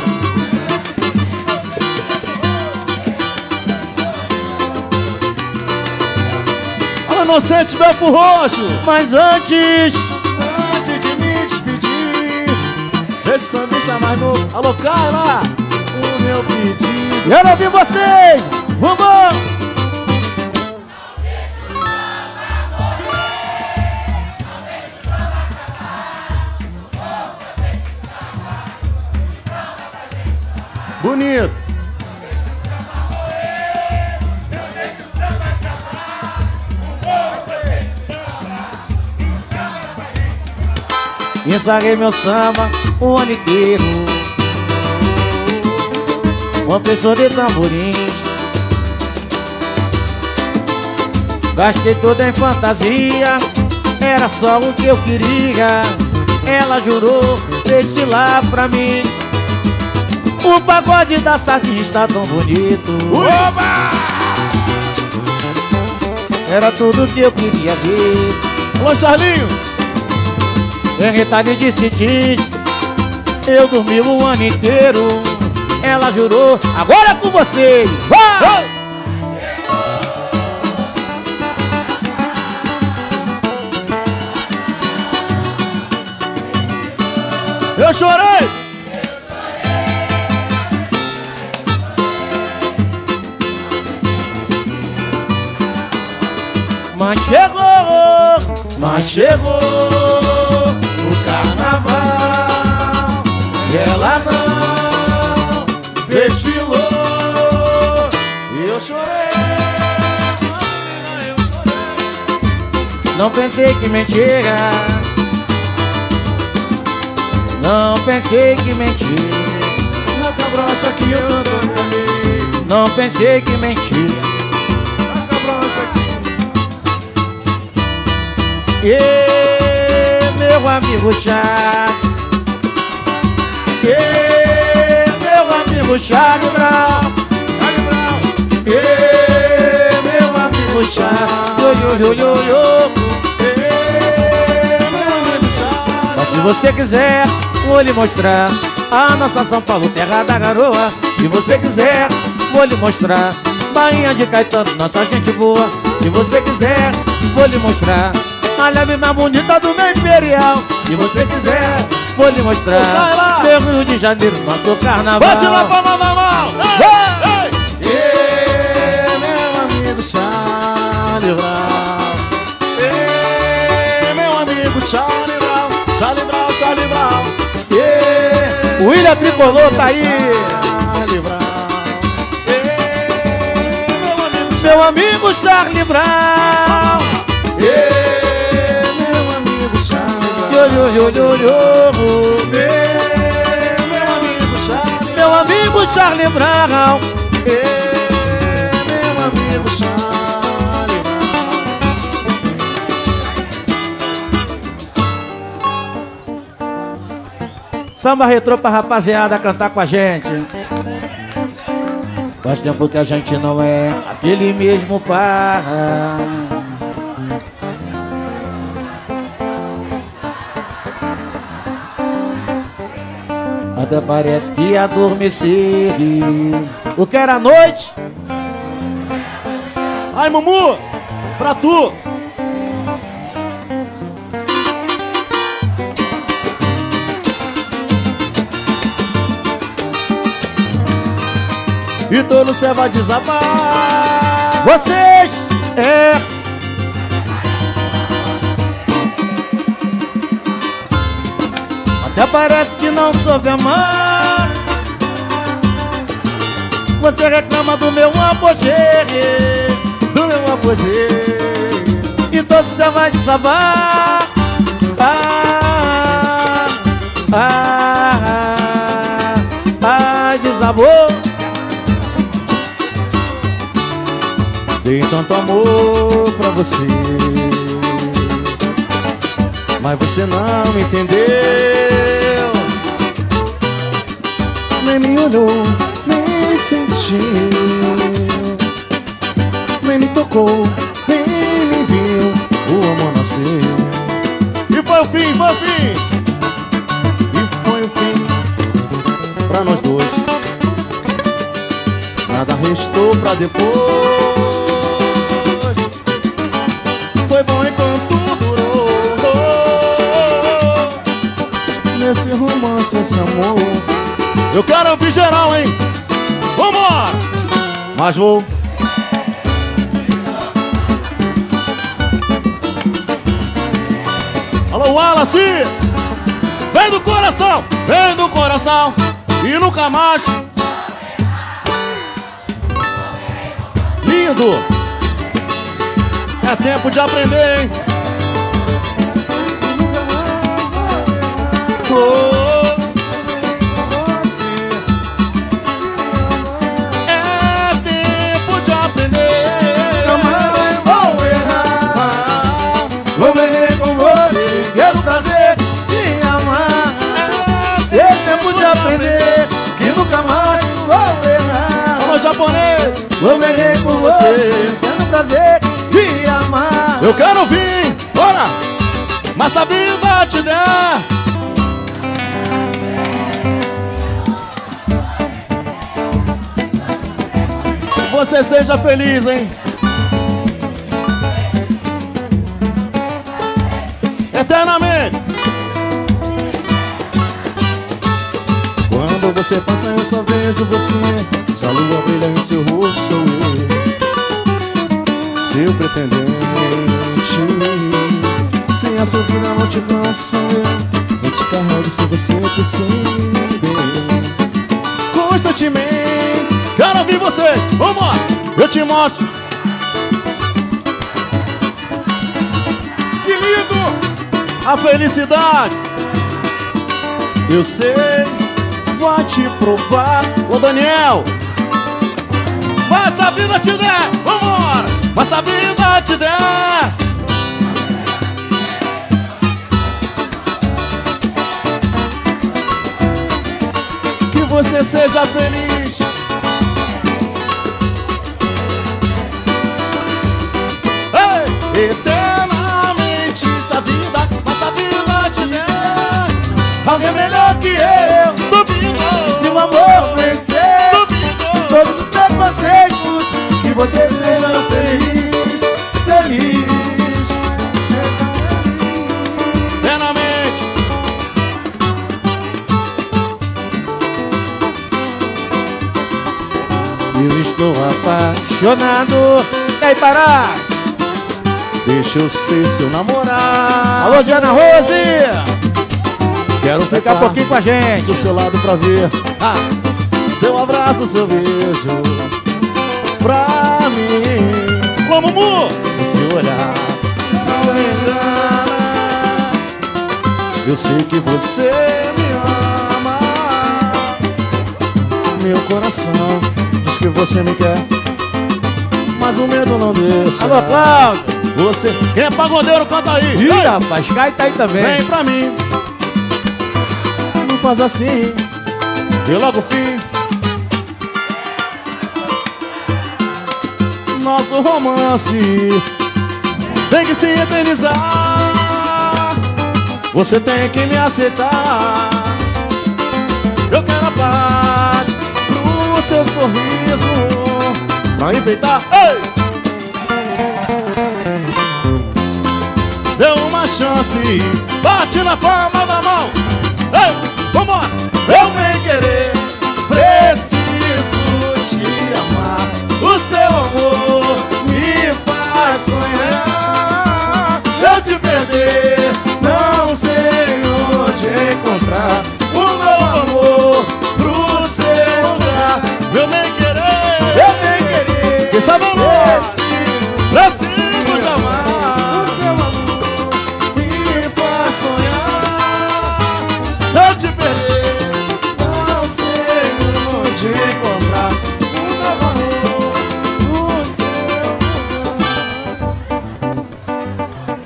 Alô, Inocente Belfo Roxo. Mas antes de me despedir, esse sambista mais novo. Alô, Carla, o meu pedido. quero ouvir vocês. Vamos! Bonito. Ensaiei meu samba o ano inteiro, uma pessoa de tamborins. Gastei toda em fantasia, era só o que eu queria. Ela jurou desfilar pra mim. O pagode da sardinha está tão bonito. Oba! Era tudo que eu queria ver. Alô, Charlinho. Em retalho de cetim, eu dormi o ano inteiro. Ela jurou, agora é com vocês. Vai! Eu chorei. Mas chegou o carnaval e ela não desfilou. E eu chorei. Não pensei que mentira, não pensei que mentira, Na cabrocha que eu tanto amei. não pensei que mentira. Na cabrocha que... Meu amigo Chá, meu amigo Charlie Brown, meu amigo Chá, mas se você quiser, vou lhe mostrar a nossa São Paulo, terra da garoa. Se você quiser, vou lhe mostrar Bahia de Caetano, nossa gente boa. Se você quiser, vou lhe mostrar a leve mais bonita do meu imperial. Se você quiser, vou lhe mostrar meu Rio de Janeiro, nosso carnaval. Bate na palma da mão. Ei, ei. Meu amigo Charlie Brown. Ei, meu amigo Charlie Brown. Charlie Brown, Charlie Brown. O William Tricolor tá aí. Charlie Brown. Ei, Meu amigo Charlie Brown. meu amigo Charlie. Meu amigo Charlie Brown. Meu amigo Charlie Brown. Samba retrô pra rapaziada cantar com a gente. Faz tempo que a gente não é aquele mesmo par. Até parece que adormeci. O que era noite? Ai, Mumu, pra tu. E todo no céu vai desabar. Vocês até parece que não soube amar. Você reclama do meu apogeu. seu apogeu. E todo céu vai desabar. Desabou. Dei tanto amor pra você, mas você não me entendeu. Nem me olhou, nem sentiu, nem me tocou, nem me viu. O amor nasceu e foi o fim, foi o fim. E foi o fim pra nós dois. Nada restou pra depois. Foi bom enquanto durou. Nesse romance, esse amor. Eu quero ouvir geral, hein? Vambora! Mas vou. Alô, Wallace! Vem do coração! Vem do coração! E nunca mais. Lindo! É tempo de aprender, hein? Oh. É tempo de aprender. Jamais vou errar. Vou morrer com você. Quero prazer de amar. É tempo de aprender que nunca mais vou errar. Alô, japonês! Vou morrer com você. Quero prazer de amar. Eu quero ouvir! Bora! Mas a vida te der. Você seja feliz, hein? Eternamente. Quando você passa eu só vejo você. Se a lua brilha em seu rosto sou eu, seu pretendente. Sem a sua vida não te canso eu te carrego se você perceber. Constantemente quero ouvir você. Vambora, eu te mostro. Que lindo a felicidade. Eu sei, vai te provar. Ô Daniel, mas a vida te der. Vambora, mas a vida te der. Que você seja feliz. Ei, eternamente se a vida, mas a vida te der. Alguém melhor que eu. Duvido. Se o amor vencer Duvido. todos os preconceitos, que você seja feliz, feliz. Eternamente. Eu estou apaixonado. E aí, Pará? Deixa eu ser seu namorado. Alô, Diana Rose! Quero Fica ficar um pouquinho com a gente. do seu lado pra ver seu abraço, seu beijo pra mim. Ô, Mumu! Se olhar não engana. Eu sei que você me ama. Meu coração diz que você me quer, mas o medo não deixa. Alô, Cláudio! Você, quem é pagodeiro, canta aí. Ih, rapaz, Kai tá aí também. Vem pra mim. Não faz assim, e logo o fim. Nosso romance tem que se eternizar. Você tem que me aceitar. Eu quero a paz pro seu sorriso pra enfeitar. Ei! Deu uma chance, bate na palma da mão. Ei, vambora! Eu nem querer, preciso te amar. O seu amor me faz sonhar. Se eu te perder, não sei onde encontrar o meu amor pro seu lugar. Eu nem querer, quem sabe eu não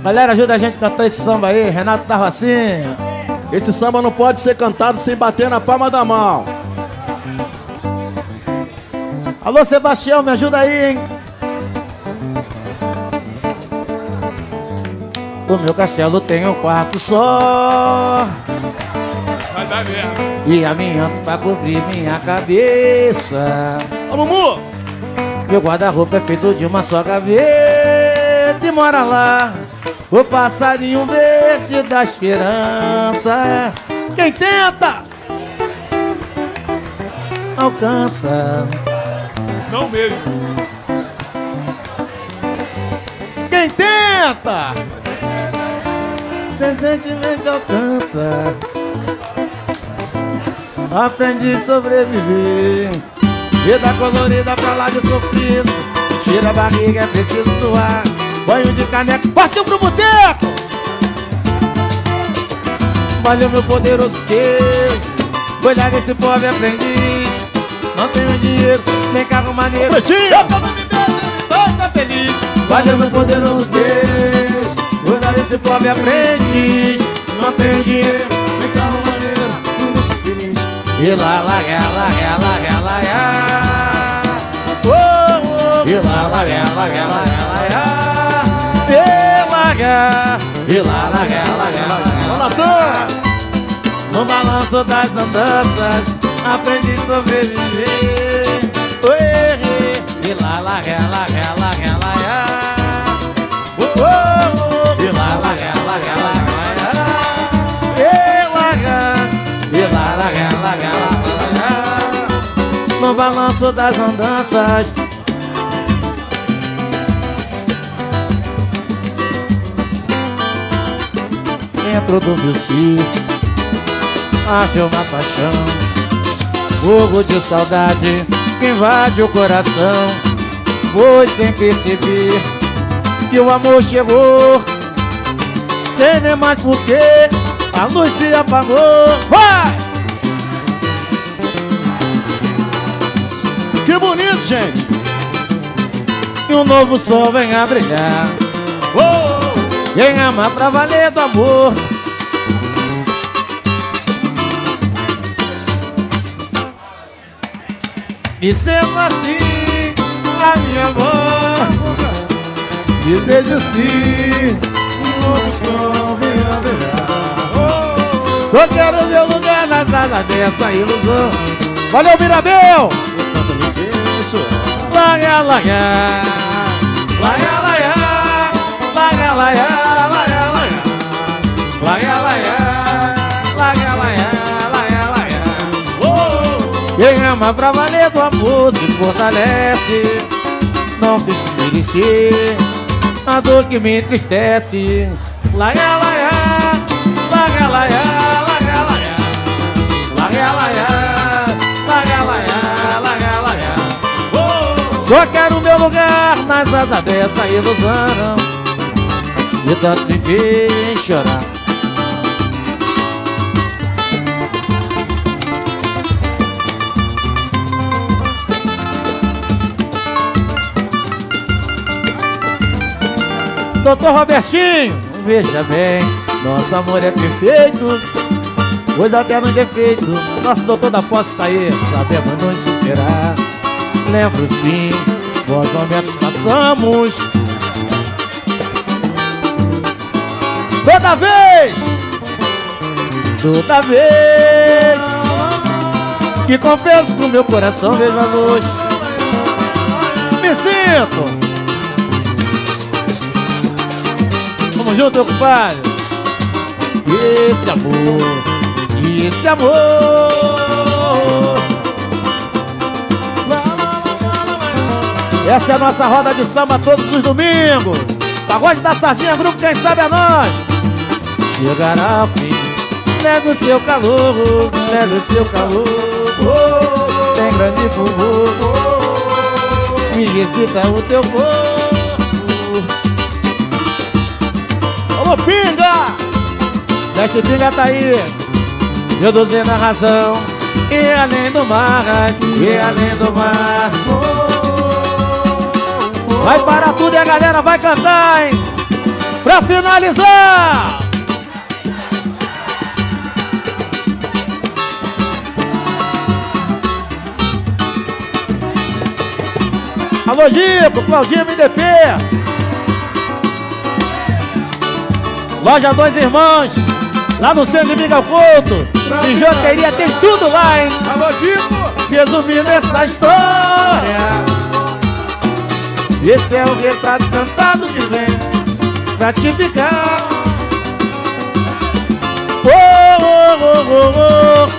Galera, ajuda a gente a cantar esse samba aí, Renato da Rocinha. Esse samba não pode ser cantado sem bater na palma da mão. Alô, Sebastião, me ajuda aí, hein? O meu castelo tem um quarto só. Vai dar merda. E amianto pra cobrir minha cabeça. Ô, Mumu! Meu guarda-roupa é feito de uma só gaveta. E mora lá o passarinho verde da esperança. Quem tenta alcança. Não mesmo. Quem tenta sem sentimento alcança. Aprendi a sobreviver. Vida colorida pra lá de sofrido. Tira a barriga, é preciso suar. Banho de caneca, partiu pro boteco. Valeu meu poderoso Deus. Olhar esse pobre aprendiz. Não tenho dinheiro, nem carro maneiro. Eu tô no vivendo, tô feliz. Valeu meu poderoso Deus. Olhar esse pobre aprendiz. Não tenho dinheiro, nem carro maneiro. Não sou feliz. E lá, lá, lá, lá, lá, lá, lá. E lá, lá, lá, lá, lá, lá. E lá, no balanço das andanças aprendi a sobreviver. E lá, lá, lá, lá, lá, lá. E lá, lá, lá, lá, lá. No balanço das andanças dentro do meu circo acho uma paixão, fogo de saudade que invade o coração. Foi sem perceber que o amor chegou, sem nem mais porque a luz se apagou. Vai! Que bonito, gente! E um novo sol vem a brilhar. Quem ama pra valer do amor. E sendo assim, a minha amor, desejo sim, um novo sol vem a brilhar. Eu quero meu lugar nas asas dessa ilusão. Valeu, Mirabel! Laia, laia, laia, laia, laia, laia, laia, laia, laia, laia, laia, laia. Quem ama pra valer do amor se fortalece. Não fiz merecer a dor que me entristece. Laia, laia, laia, laia, laia, laia, laia, laia, laia, laia, laia. Só quero meu lugar nas asas dessa ilusão. E tanto me fez chorar. Doutor Robertinho, veja bem, nosso amor é perfeito, pois até no defeito. Nosso doutor da posse tá aí, sabemos nos superar. Lembro sim, bons momentos passamos. Toda vez que confesso que o meu coração vejo a luz, me sinto. Vamos junto, compadre. Esse amor. Essa é a nossa roda de samba todos os domingos. Pagode da Sardinha, grupo Quem Sabe é Nós. Chegará ao fim, nega o seu calor, nega o seu calor. Tem grande favor, me visita o teu corpo. Alô, Pinga! Deste Pinga tá aí, reduzindo a razão. E além do mar, e além do mar. Vai parar tudo e a galera vai cantar, hein? Pra finalizar, alô Gico, Claudinho MDP, Loja Dois Irmãos, lá no centro de Miguel Couto. Bijuteria tem tudo lá, hein? Alô, Dico! Resumindo essa história, esse é o retrato cantado que vem pra te ficar. Oh, oh, oh, oh, oh.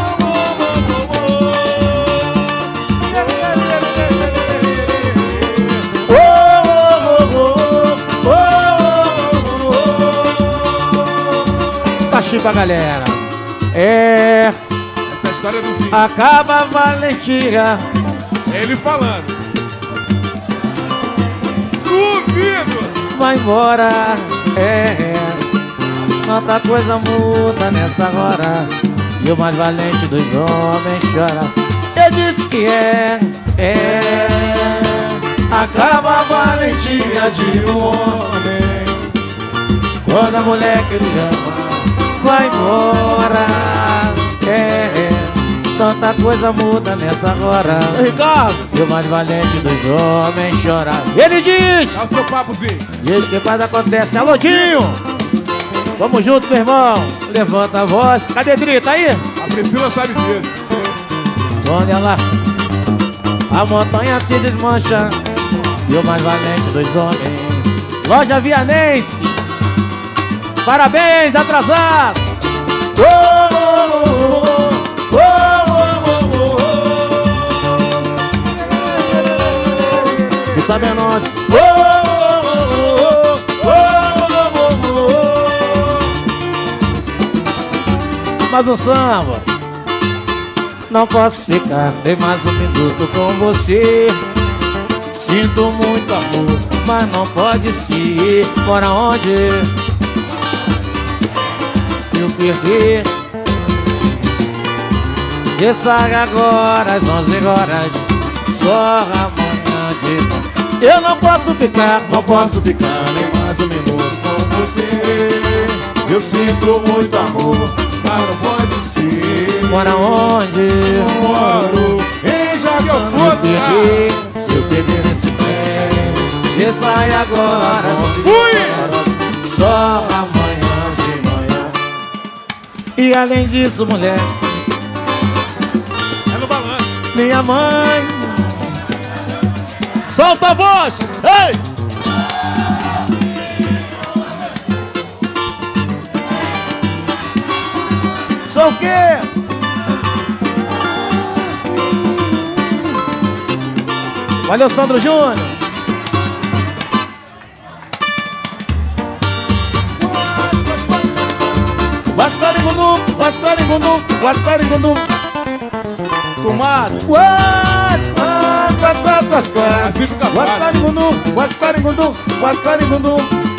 Pra galera, essa é a história do Zinho. Acaba a valentia. É ele falando. Duvido. Vai embora, tanta coisa muda nessa hora, e o mais valente dos homens chora. Eu disse que acaba a valentia de um homem quando a mulher que ele ama vai embora, tanta coisa muda nessa hora, Ricardo, e o mais valente dos homens chora. Ele diz, dá o seu papozinho. diz que quando acontece. Alô, Dinho, vamos junto, meu irmão. Levanta a voz. Cadê Dri? Tá aí? A Priscila sabe disso. Olha lá, a montanha se desmancha, e o mais valente dos homens. Loja Vianense, parabéns, atrasado. Oh, oh, oh, oh, oh, oh, oh. que sabe é nós. Oh, oh, oh, oh, oh, oh. Mas o samba, não posso ficar nem mais um minuto com você. Sinto muito amor, mas não pode se ir. Bora onde? Se eu perder, que saia agora às 11 horas, só amanhã de manhã. Eu não posso ficar, Não posso ficar nem mais um minuto com você. Eu sinto muito amor, mas não pode ser. Bora onde? Moro em Jação. Se eu perder esse pé, Que sai agora, só amanhã de manhã. E além disso, mulher, É no balanço. minha mãe, solta a voz! Ei! sou o quê? Valeu, Sandro Júnior. Guascarigundum, Guascarigundum, Guascarigundum. Comadre, Assim fica fácil. Guascarigundum, Guascarigundum, Guascarigundum.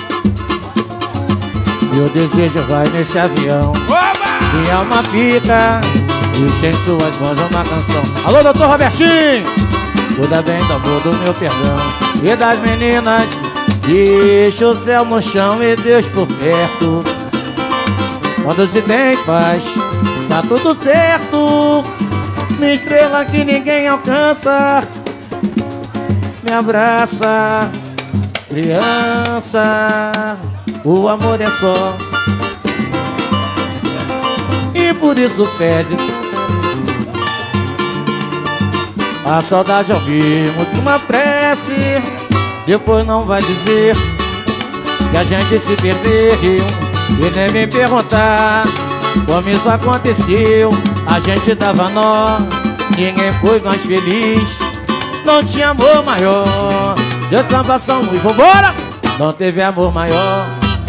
Meu desejo vai nesse avião, Oba! minha alma fica, deixa em suas mãos uma canção. Alô, doutor Robertinho, cuida bem do amor, do meu perdão e das meninas. Deixa o céu no chão e Deus por perto. Quando se tem paz, tá tudo certo. Minha estrela que ninguém alcança, me abraça, criança. O amor é só, e por isso pede. A saudade ao vivo de uma prece. Depois não vai dizer que a gente se perdeu e nem me perguntar como isso aconteceu. A gente dava nó, ninguém foi mais feliz. Não tinha amor maior. Deu salvação e vambora. Não teve amor maior.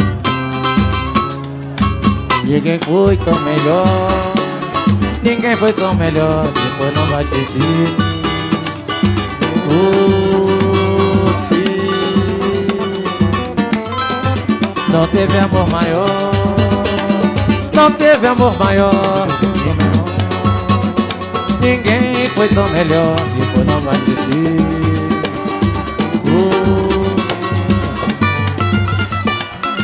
Ninguém foi tão melhor. Ninguém foi tão melhor. Depois não vai dizer. Você não teve amor maior. Não teve amor maior. Ninguém foi tão melhor. Depois não vai dizer.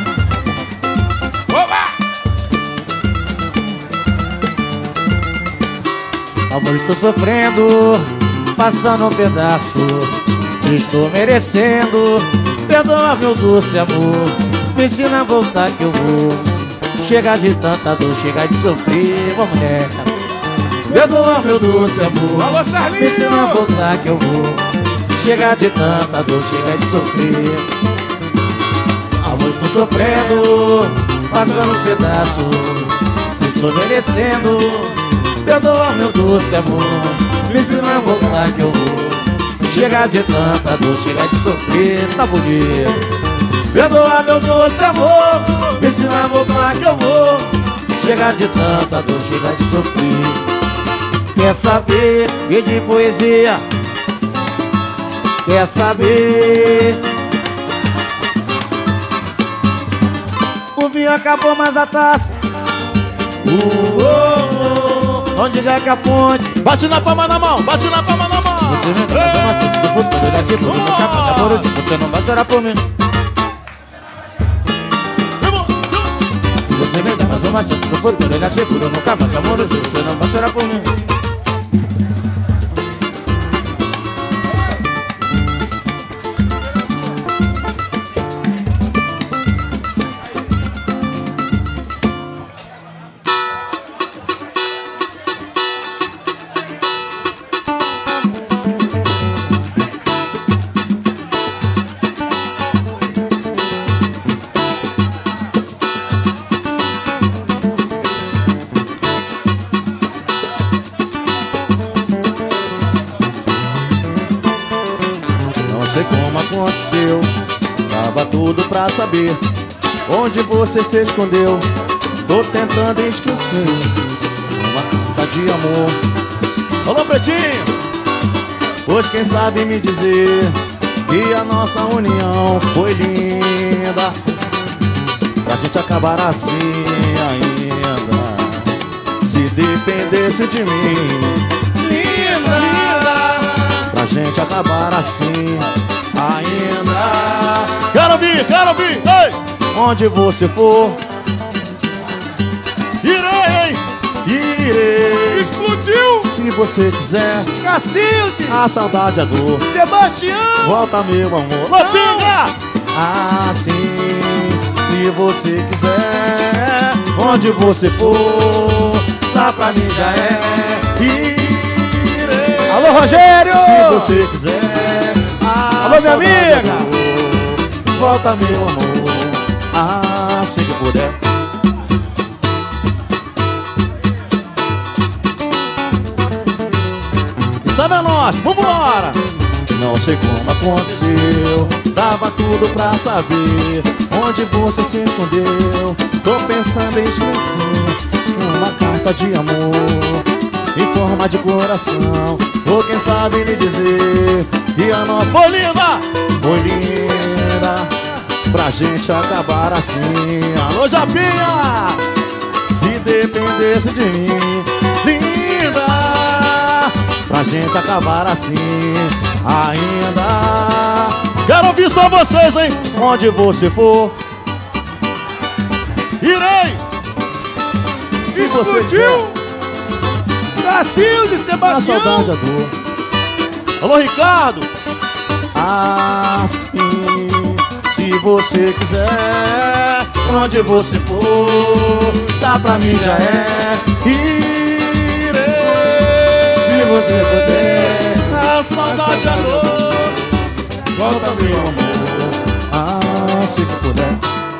tô sofrendo, passando um pedaço. Se estou merecendo, perdoa meu doce amor. Me ensina a voltar que eu vou. Chega de tanta dor, chega de sofrer. Vamos nessa. Perdoa meu doce amor. Alô, Charlinho! Me ensina a voltar que eu vou. Chega de tanta dor, chega de sofrer. Amor, estou sofrendo, passando um pedaço. Se estou merecendo, perdoa meu doce amor. Me ensina a voltar que eu vou. Chega de tanta dor, chega de sofrer. Tá bonito. Perdoa meu doce amor. Me ensina a voltar que eu vou. Chega de tanta dor, chega de sofrer. Quer saber? Pedir poesia. Quer saber? O vinho acabou, mas a taça. Onde é que a fonte? Bate na palma da mão, bate na palma da mão. Você não vai do futuro, ele é seguro. No capa de amor, você não vai chorar por mim. Se você me dá mais uma chance do futuro, ele é seguro. No capa de amor, você não vai chorar por mim. Aconteceu, tava tudo pra saber onde você se escondeu. Tô tentando esquecer uma carta de amor. Alô, Pretinho! Pois quem sabe me dizer que a nossa união foi linda, pra gente acabar assim ainda. Se dependesse de mim, linda, pra gente acabar assim ainda. Quero ouvir, ei! Onde você for, irei. Explodiu! Se você quiser, Cacilde! a saudade, a dor, Sebastião! volta meu amor. Lopinga! Assim, se você quiser, onde você for, lá pra mim já é. Irei. Alô, Rogério! Se você quiser, alô, minha amiga! Volta meu amor, assim que puder. E sabe a nós, vambora! Não sei como aconteceu, dava tudo pra saber onde você se escondeu. Tô pensando em esquecer uma carta de amor em forma de coração. Ou quem sabe lhe dizer que a nossa foi linda, pra gente acabar assim. Alô, Japinha! Se dependesse de mim, linda, pra gente acabar assim ainda. Quero ouvir só vocês, hein? Onde você for, irei. Se você quiser, Cacilde, a Sebastião! saudade, a dor. Alô, Ricardo! Assim, se você quiser, onde você for, dá pra mim já é. Irei. Se você puder, a saudade, a dor, volta meu amor, assim que puder.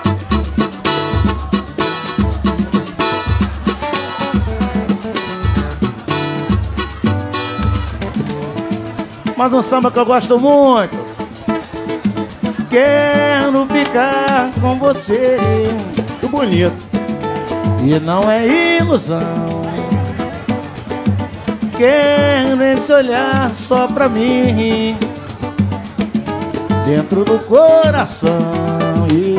mas um samba que eu gosto muito. Quero ficar com você, Que bonito. e não é ilusão. Quero esse olhar só pra mim, dentro do coração. E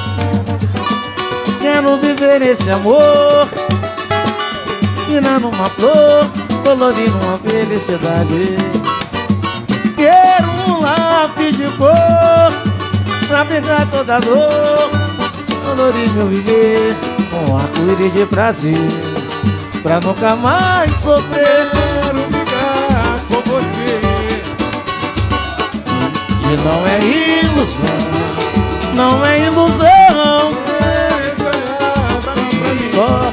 quero viver esse amor, virando uma flor, colorindo uma felicidade. Quero um lápis de cor pra pegar toda a dor, colorir meu viver com arco-íris de prazer, pra nunca mais sofrer. E não é ilusão, não é ilusão. Esse olhar pra mim, Só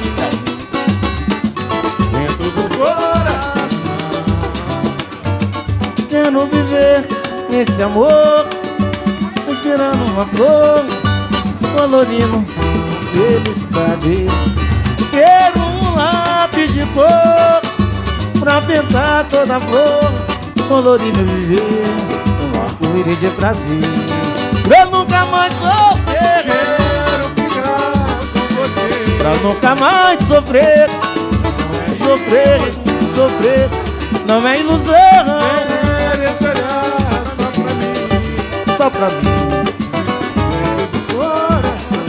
dentro do coração. quero viver esse amor, respirando uma flor, colorindo felicidade. Quero um lápis de cor pra pintar toda a flor, colorir meu viver, um arco-íris de prazer. Pra nunca mais sofrer, Quero ficar sem você. pra nunca mais sofrer, sofrer, sofrer. Não é ilusão, Quero esse olhar só pra mim, só pra mim. dentro do coração.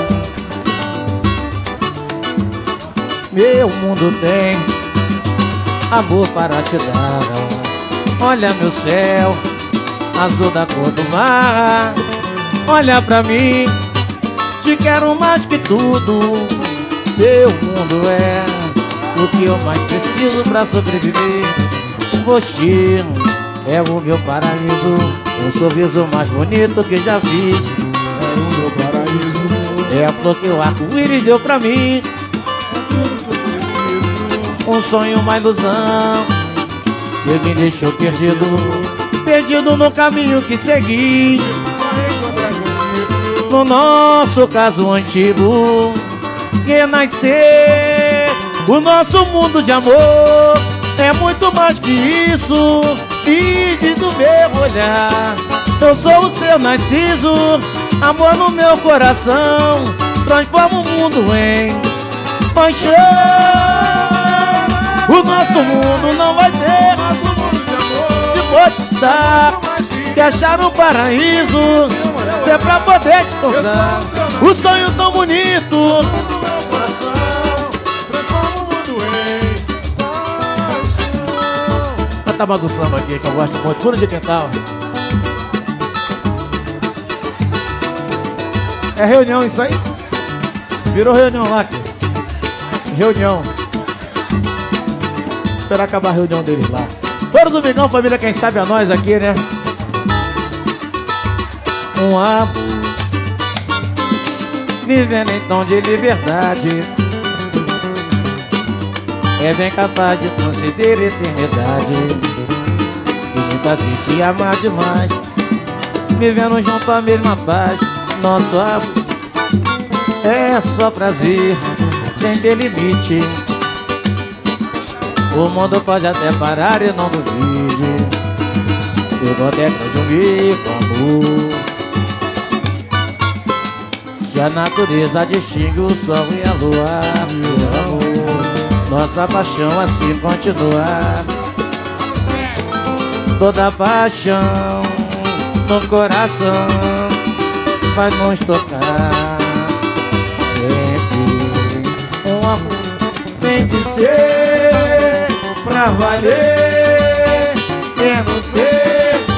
Meu mundo tem amor para te dar. Olha meu céu, azul da cor do mar. Olha pra mim, te quero mais que tudo. Meu mundo é o que eu mais preciso pra sobreviver. Você é o meu paraíso, o sorriso mais bonito que já fiz. É o meu paraíso, É a flor que o arco-íris deu pra mim. Um sonho, uma ilusão que me deixou perdido, perdido no caminho que segui. No nosso caso antigo, que nascer o nosso mundo de amor é muito mais que isso. E do meu olhar, eu sou o seu Narciso, amor no meu coração, transforma o mundo em paixão. O nosso mundo não vai ter nosso mundo de amor. que pode estar, que achar um paraíso, se é pra poder te tocar. O sonho tão bonito, No meu coração, transforma o mundo em paixão. canta mais do samba aqui que eu gosto muito, fundo de quintal. É reunião isso aí? Virou reunião lá, Cris. Reunião. Esperar acabar a reunião deles lá. Todo domingão, família, quem sabe a nós aqui, né? Um amor vivendo em tom de liberdade, é bem capaz de conceder eternidade e me fazer te amar demais, vivendo junto à mesma paz. Nosso amor é só prazer, sem ter limite. O mundo pode até parar e não duvide, eu vou até grande um amor. Se a natureza distingue o sol e a lua, meu amor, nossa paixão assim continua. Toda paixão no coração vai nos tocar. Sempre um amor tem que ser pra valer, é no peito.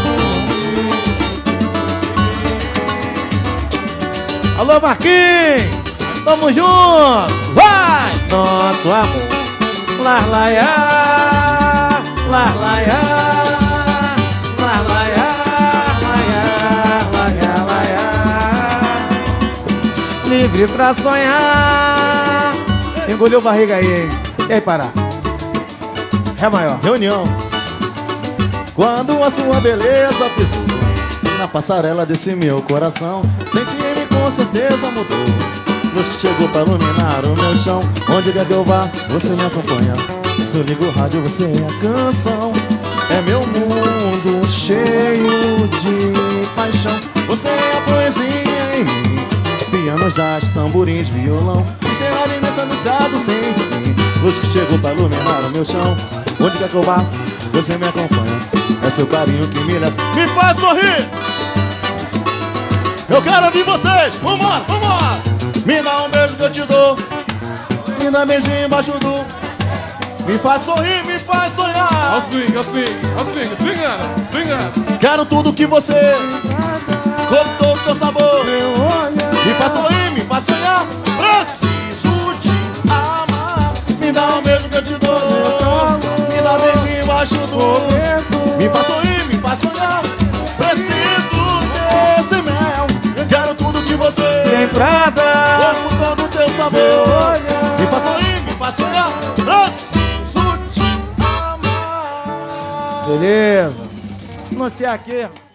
Alô, Marquinhos, tamo junto, vai! Nosso amor, larlaiá, larlaiá, larlaiá, larlaiá, larlaiá, livre pra sonhar. Engoliu barriga aí, hein? E aí, Pará? Ré maior. Reunião. Quando a sua beleza pisou na passarela desse meu coração, senti-me com certeza mudou. Luz que chegou pra iluminar o meu chão. Onde quer que eu vá, você me acompanha. Se eu ligo o rádio, você é a canção. É meu mundo cheio de paixão. Você é a poesia em mim. Piano, jazz, tamborins, violão. Encerrado imenso anunciado sem fim. Luz que chegou pra iluminar o meu chão. Onde quer que eu vá, você me acompanha. É seu carinho que me leva, me faz sorrir. Eu quero ouvir vocês. Vambora, vambora. Me dá um beijo que eu te dou. Me dá beijinho embaixo do. Me faz sorrir, me faz sonhar. Ao swing, ao swing, ao swing, swingando, swingando. Quero tudo que você, com todo o teu sabor. Me faz sorrir, me faz sonhar. Preciso te amar. Me dá um beijo que eu te dou. Me dá beijinho embaixo do. Me faz sorrir, me faz sonhar. Preciso quebrada. Corpo todo teu sabor. Me passa aí, ó. Preciso te amar. Beleza. Não sei aqui.